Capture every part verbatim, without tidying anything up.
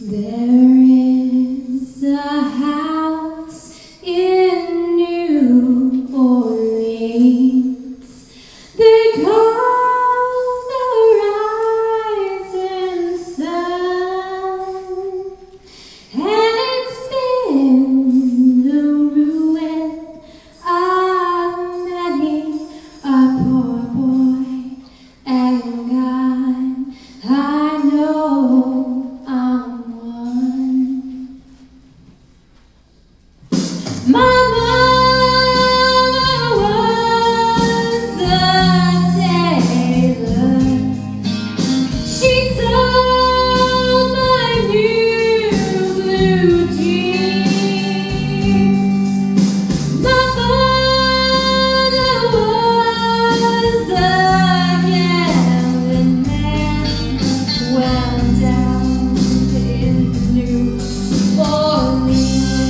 There is a house in New Orleans they call the rising sun, and it's been the ruin of many a poor boy and God. I know I'm one. My mama was a tailor. She sewed my new blue jeans. My father was a gambling man, well down in New Orleans.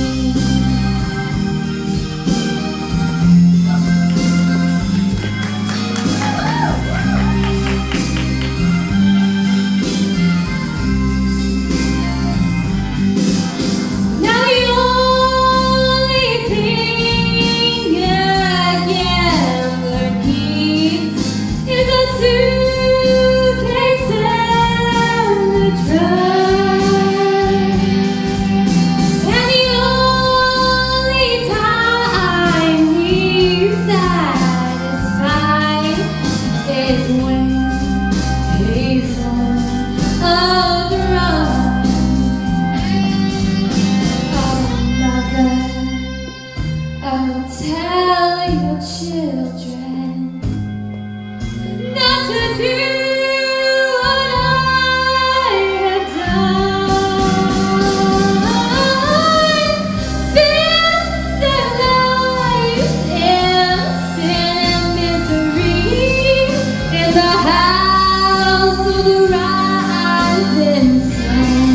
Now the only thing a gambler needs is a suitcase and a trunk. And the only time he's satisfied is when he's on a drum. Oh, mother, oh, tell your children not to do what I have done. Spend their lives in sin and misery in the house of the rising sun.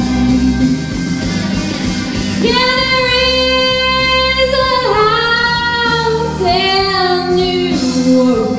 Yeah, there is a house in New Orleans.